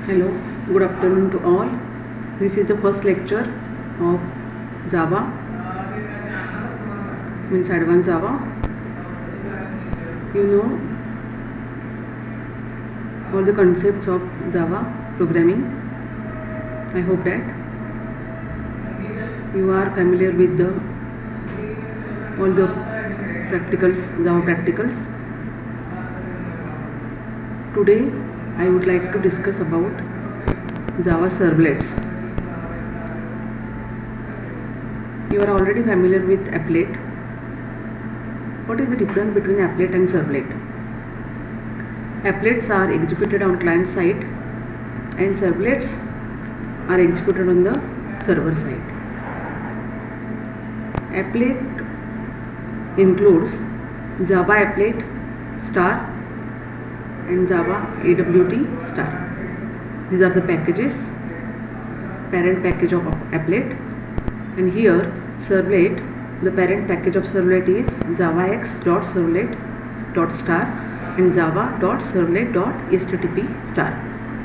Hello, good afternoon to all. This is the first lecture of Java, means advanced Java. You know all the concepts of Java programming. I hope that you are familiar with all the practicals, Java practicals. Today I would like to discuss about Java servlets. You are already familiar with applet. What is the difference between applet and servlet? Applets are executed on client side and servlets are executed on the server side. Applet includes Java applet star and Java AWT star. These are the packages, parent package of applet, and here servlet, the parent package of servlet is javax.servlet.star and java.servlet.http star.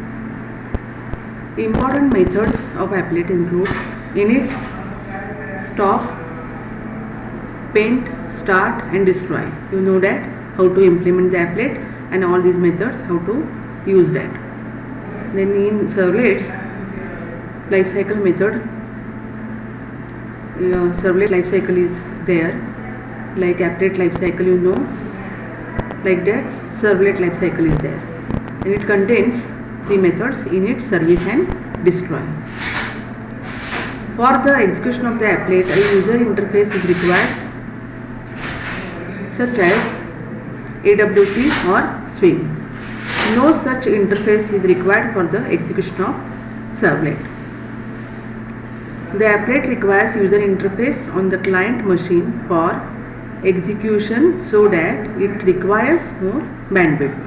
Important methods of applet include init, stop, paint, start and destroy. You know that how to implement the applet and all these methods, how to use that. Then in servlets, lifecycle method, servlet lifecycle is there, like applet lifecycle, you know, like that servlet lifecycle is there, and it contains three methods: init, service and destroy. For the execution of the applet, a user interface is required, such as AWT or Swing. No such interface is required for the execution of servlet. The applet requires user interface on the client machine for execution, so that it requires more bandwidth.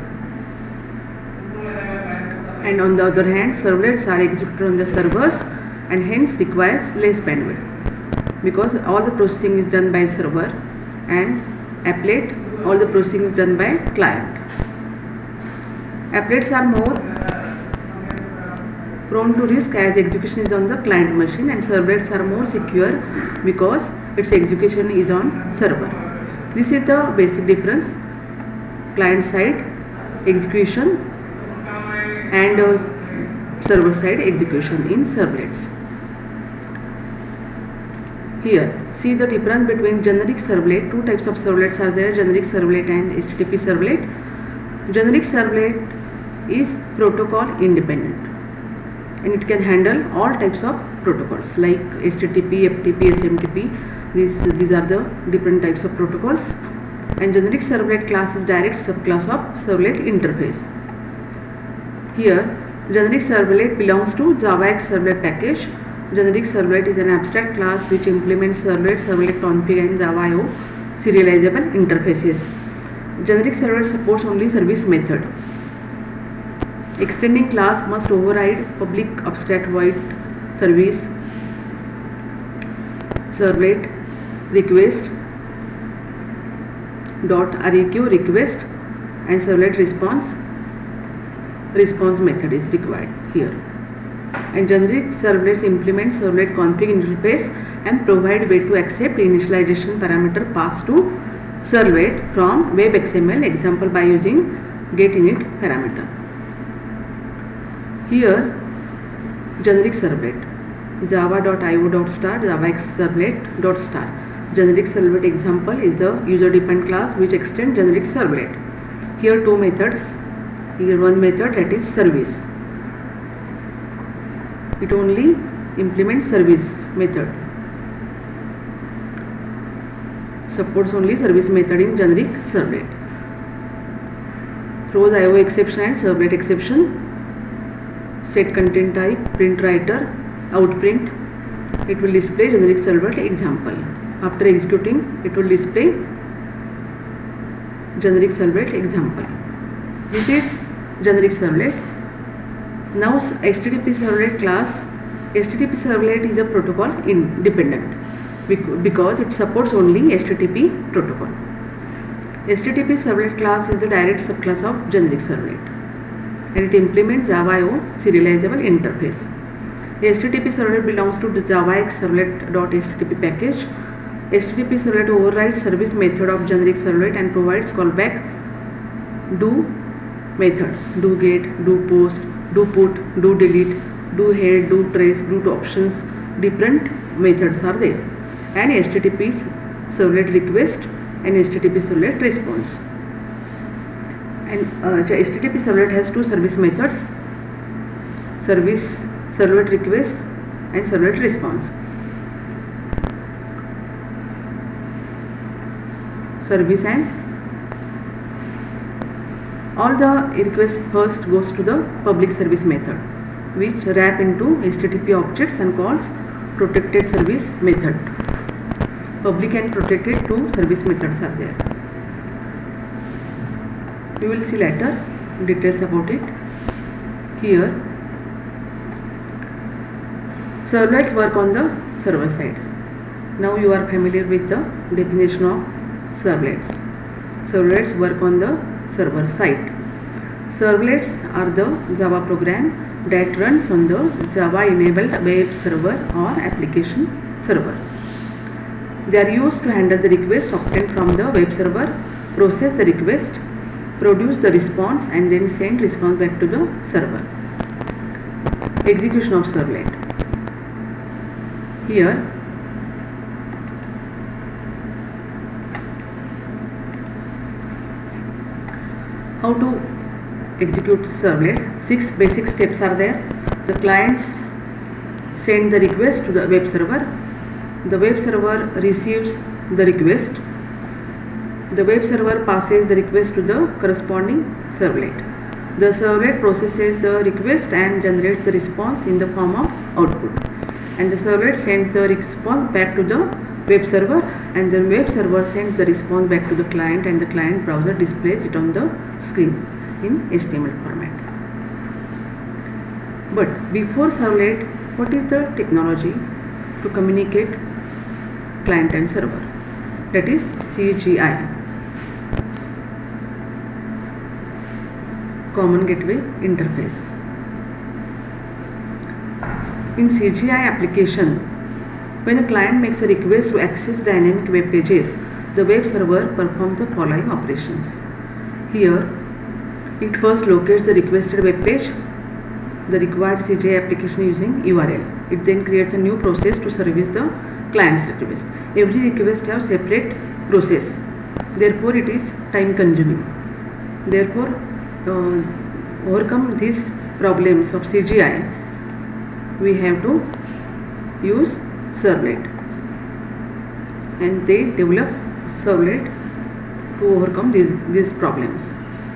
And on the other hand, servlets are executed on the servers and hence requires less bandwidth, because all the processing is done by server, and applet, all the processing is done by client. Applets are more prone to risk as execution is on the client machine, and servlets are more secure because its execution is on server. This is the basic difference: client side execution and server side execution in servlets. Here, see the difference between generic servlet. Two types of servlets are there: generic servlet and HTTP servlet. Generic servlet is protocol independent, and it can handle all types of protocols like HTTP, FTP, SMTP. These are the different types of protocols. And generic servlet class is direct subclass of servlet interface. Here, generic servlet belongs to JavaX servlet package. Generic servlet is an abstract class which implements servlet, servlet config and Java IO serializable interfaces. Generic servlet supports only service method. Extending class must override public abstract void service, servlet request .req request, and servlet response method is required here. And generic servlets implement servlet config interface and provide way to accept initialization parameter passed to servlet from web XML example by using getInit parameter. Here, generic servlet java.io.star, javax servlet.star. Generic servlet example is the user defined class which extends generic servlet. Here two methods. Here one method, that is service. It only implements service method. Supports only service method in generic servlet. Throws IO exception and servlet exception. Set content type, print writer, outprint. It will display generic servlet example. After executing, it will display generic servlet example. This is generic servlet. Now HTTP servlet class. HTTP servlet is a protocol independent because it supports only HTTP protocol. HTTP servlet class is the direct subclass of generic servlet. and it implements Java IO serializable interface. A HTTP servlet belongs to the JavaX servlet.http package. HTTP servlet overrides service method of generic servlet and provides callback do method, do get, do post, do put, do delete, do head, do trace, do to options. Different methods are there, and HTTP servlet request and HTTP servlet response. And HTTP servlet has two service methods: service servlet request and servlet response. Service and all the request first goes to the public service method, which wrap into HTTP objects and calls protected service method. Public and protected two service methods are there. We will see later details about it. Here, servlets work on the server side. Now you are familiar with the definition of servlets. Servlets work on the server side. Servlets are the Java program that runs on the Java enabled web server or application server. They are used to handle the request obtained from the web server, process the request, produce the response, and then send response back to the server. Execution of servlet. Here, how to execute servlet? 6 basic steps are there. The clients send the request to the web server. The web server receives the request. The web server passes the request to the corresponding servlet. The servlet processes the request and generates the response in the form of output. And the servlet sends the response back to the web server, and the web server sends the response back to the client, and the client browser displays it on the screen in HTML format. But before servlet, what is the technology to communicate client and server? That is CGI, Common Gateway Interface. In CGI application, when a client makes a request to access dynamic web pages, the web server performs the following operations. Here, it first locates the requested web page, the required CGI application using URL. It then creates a new process to service the client's request. Every request has separate process. Therefore, it is time consuming. Therefore, overcome these problems of CGI, we have to use servlet, and they develop servlet to overcome these problems.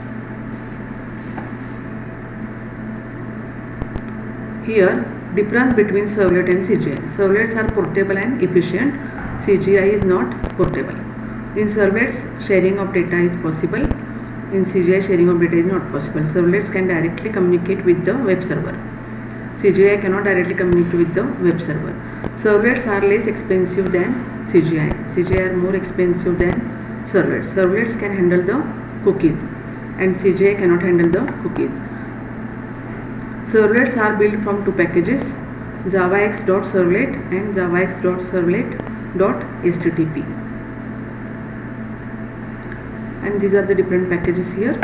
Here, difference between servlet and CGI. Servlets are portable and efficient. CGI is not portable. In servlets, sharing of data is possible. In CGI, sharing of data is not possible. Servlets can directly communicate with the web server. CGI cannot directly communicate with the web server. Servlets are less expensive than CGI. CGI are more expensive than servlets. Servlets can handle the cookies, and CGI cannot handle the cookies. Servlets are built from two packages, javax.servlet and javax.servlet.http. And these are the different packages here.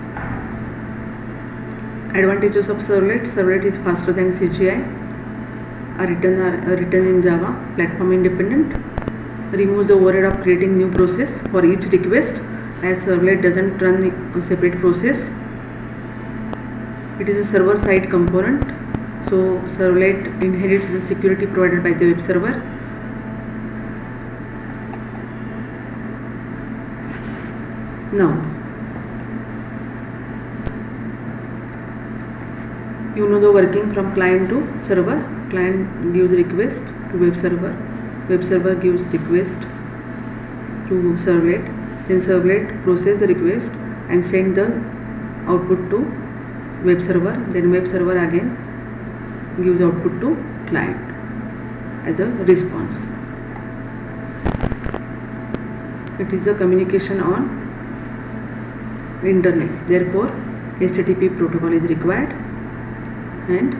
Advantages of servlet. Servlet is faster than CGI. Are written in Java, platform independent. Removes the overhead of creating new process for each request, as servlet doesn't run a separate process. It is a server side component, so servlet inherits the security provided by the web server. Now, you know the working from client to server. Client gives request to web server gives request to servlet, then servlet process the request and send the output to web server, then web server again gives output to client as a response. It is the communication on internet. Therefore, HTTP protocol is required, and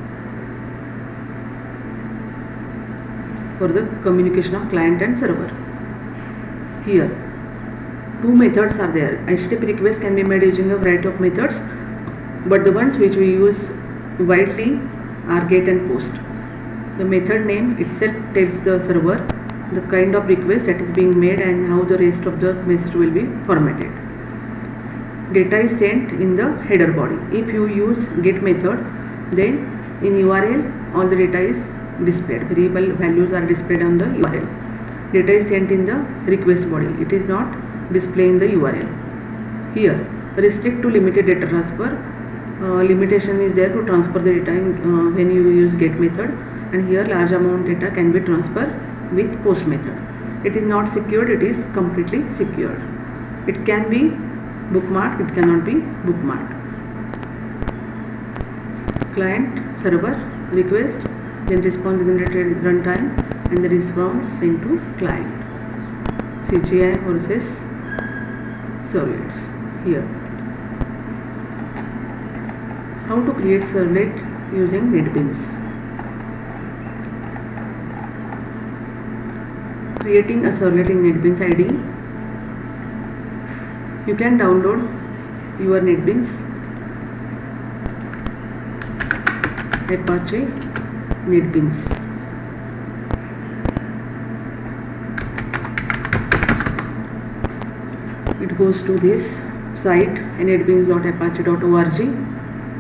for the communication of client and server. Here two methods are there. HTTP request can be made using a variety of methods, but the ones which we use widely are GET and POST. The method name itself tells the server the kind of request that is being made and how the rest of the message will be formatted. Data is sent in the header body. If you use GET method, then in URL all the data is displayed. Variable values are displayed on the URL. Data is sent in the request body. It is not displayed in the URL. Here restrict to limited data transfer. Limitation is there to transfer the data when you use GET method, and here large amount data can be transferred with POST method. It is not secured, it is completely secured. It can be bookmarked, it cannot be bookmarked. Client server request, then response in the runtime, and the response sent to client. CGI versus servlets. Here how to create servlet using NetBeans. Creating a servlet in NetBeans IDE. You can download your NetBeans Apache NetBeans. It goes to this site netbeans.apache.org.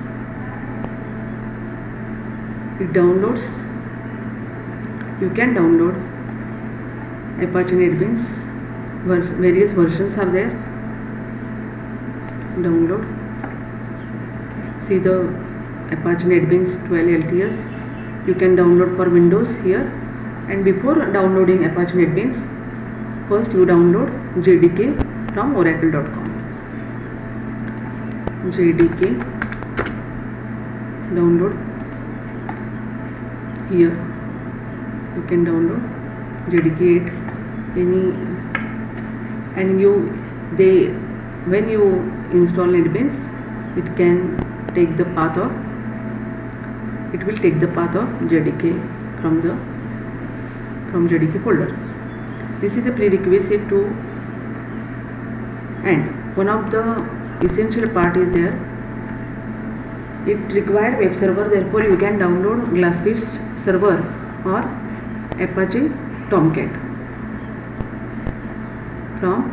It downloads. You can download Apache NetBeans. Various versions are there. Download. See the Apache NetBeans 12 LTS. You can download for Windows here. And before downloading Apache NetBeans, first you download JDK from oracle.com. JDK download. Here you can download JDK 8 when you install NetBeans, it will take the path of JDK from JDK folder. This is the prerequisite to, and one of the essential part is there. It requires web server, therefore you can download Glassfish server or Apache Tomcat from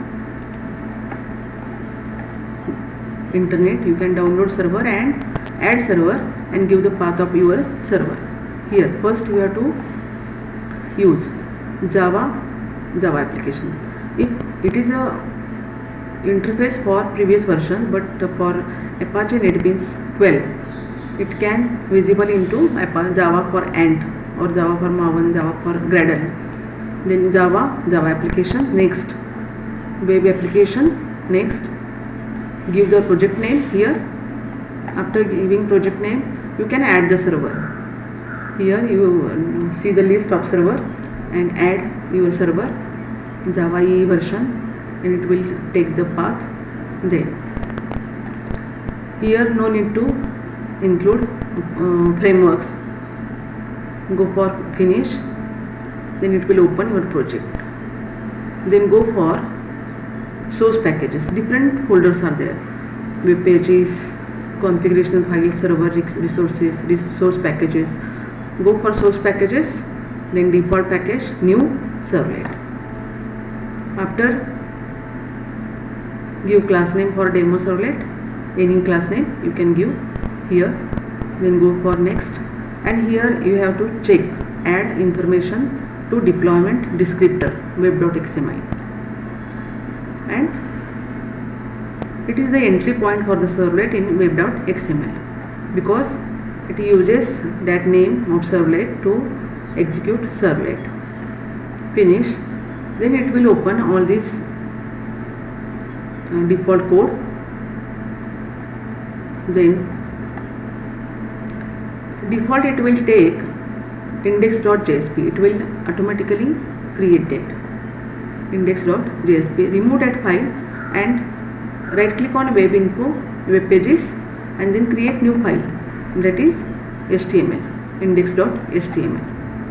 internet. You can download server and add server and give the path of your server. Here first we have to use Java application. If it is a interface for previous version, but for Apache NetBeans 12 it can visible into Java for Ant or Java for Maven, Java for Gradle. Then Java application, next web application, next give the project name. Here after giving project name you can add the server. Here you see the list of server and add your server Java EE version, and it will take the path there. Here no need to include frameworks. Go for finish, then it will open your project. Then go for source packages. Different folders are there: web pages, configuration files, server resources, source packages. Go for source packages, then default package, new servlet. After give class name for demo servlet, any class name you can give here. Then go for next, and here you have to check add information to deployment descriptor web.xml, and it is the entry point for the servlet in web.xml because it uses that name of servlet to execute servlet. Finish, then it will open all this default code. Then default it will take index.jsp. It will automatically create that index.jsp. Remove that file and right click on web info, web pages, and then create new file, that is HTML, index.html.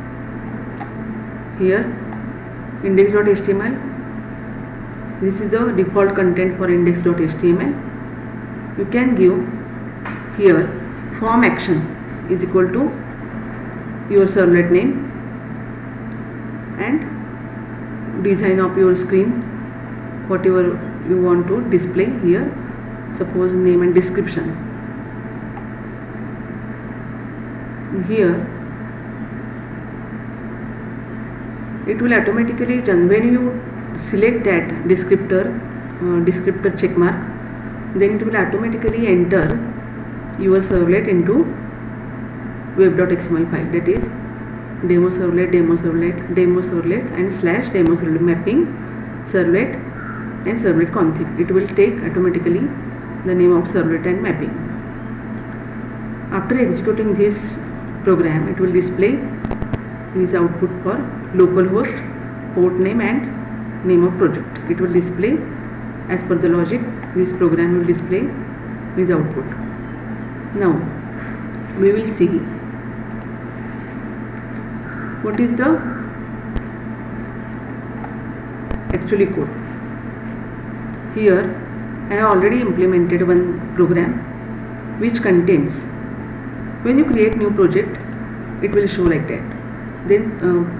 Here index.html, this is the default content for index.html. You can give here form action is equal to your servlet name and design of your screen, whatever you want to display here, suppose name and description. Here it will automatically, when you select that descriptor check mark, then it will automatically enter your servlet into web.xml file, that is demo servlet and slash demo servlet mapping servlet and servlet config. It will take automatically the name of servlet and mapping. After executing this program, it will display this output for localhost, port name and name of project. It will display as per the logic. This program will display this output. Now we will see what is the actually code. Here I have already implemented one program which contains, when you create new project, it will show like that. Then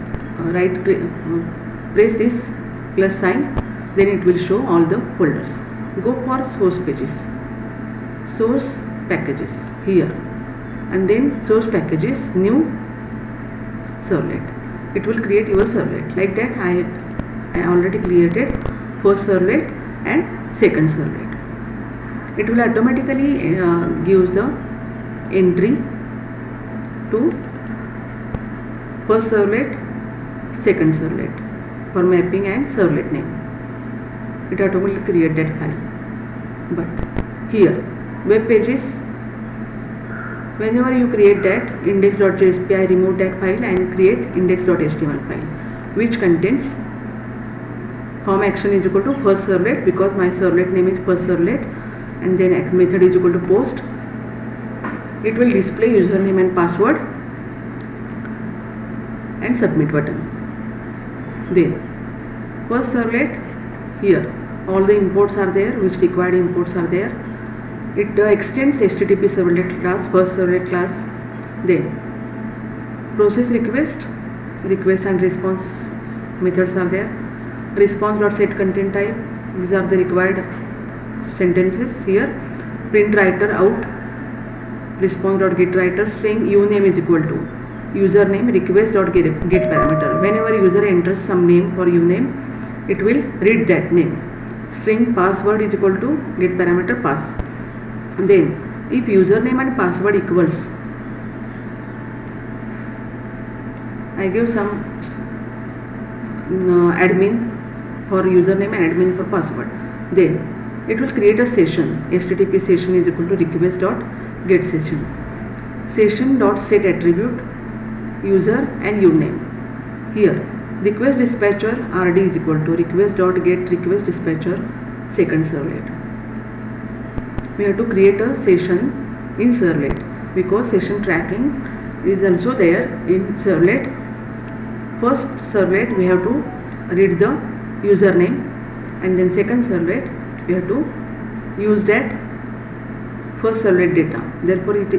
press this plus sign, then it will show all the folders. Go for source pages, source packages here, and then source packages, new servlet. It will create your servlet like that. I already created first servlet and second servlet. It will automatically gives the entry to first servlet, second servlet for mapping and servlet name. It automatically create that file. But here web pages, whenever you create that index.jsp, I remove that file and create index.html file which contains form action is equal to first servlet, because my servlet name is first servlet, and then method is equal to post. It will display username and password and submit button. Then first servlet, here all the imports are there, which required imports are there. It extends HTTP servlet class, first servlet class. Then process request and response methods are there. Response.setContent type, these are the required sentences here. Print writer out, response.getWriter string uname is equal to username request.get parameter. Whenever user enters some name for uname, it will read that name. String password is equal to get parameter pass. Then if username and password equals, I give some admin for username and admin for password. Then it will create a session. HTTP session is equal to request.get session. Session.set attribute user and uname. Here request dispatcher RD is equal to request.get request dispatcher second servlet. We have to create a session in servlet because session tracking is also there in servlet. First servlet we have to read the username, and then second servlet we have to use that first servlet data. Therefore it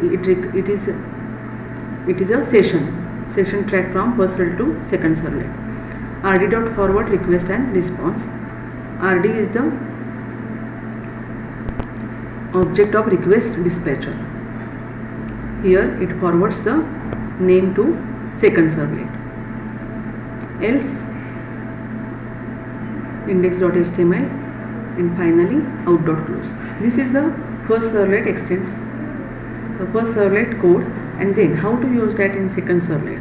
is a session track from first servlet to second servlet. rd.forward request and response. RD is the object of request dispatcher. Here it forwards the name to second servlet. Else index.html and finally out.close. This is the first servlet extends the first servlet code, and then how to use that in second servlet.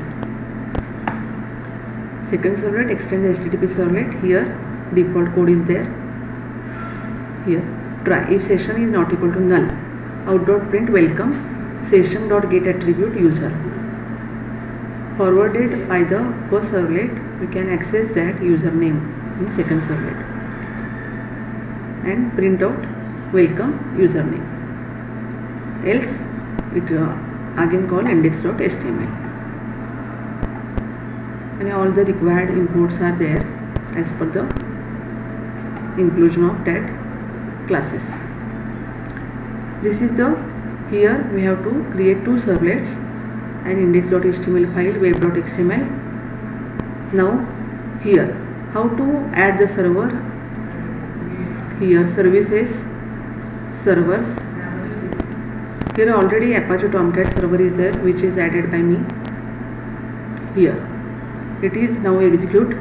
Second servlet extends the HTTP servlet. Here default code is there. Here try if session is not equal to null, out.print welcome session.get attribute user. Forwarded by the first servlet, we can access that username in second servlet and print out welcome username. else it again called index.html, and all the required imports are there as per the inclusion of that classes. This is the, here we have to create two servlets, an index.html file, web.xml. Now here how to add the server. Here services, servers. Here already Apache Tomcat server is there, which is added by me. Here it is now execute.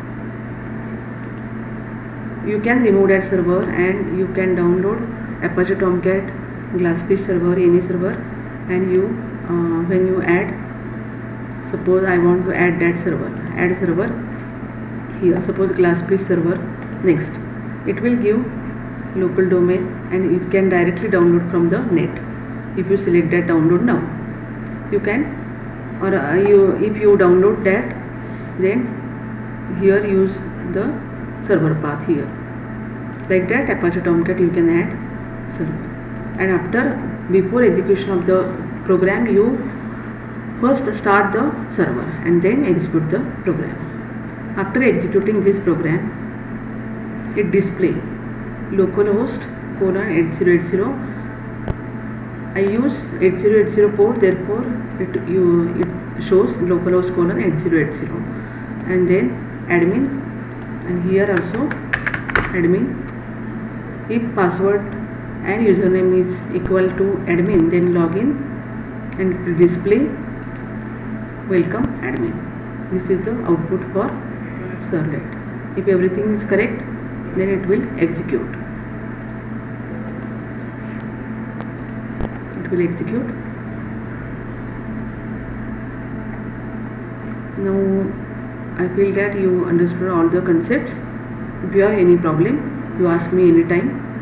You can remove that server and you can download Apache Tomcat, Glassfish server, any server, and you when you add, suppose I want to add that server, add server. Here suppose Glassfish server. Next it will give local domain and you can directly download from the net. If you select that download now, you can, or if you download that, then here use the server path here. Like that Apache Tomcat you can add server. And after, before execution of the program, you first start the server and then execute the program. After executing this program, it display localhost :8080. I use 8080 port, therefore it shows localhost :8080, and then admin, and here also admin. If password and username is equal to admin, then login and display welcome admin. This is the output for servlet. If everything is correct, then it will execute. It will execute. Now I feel that you understood all the concepts. If you have any problem, you ask me anytime.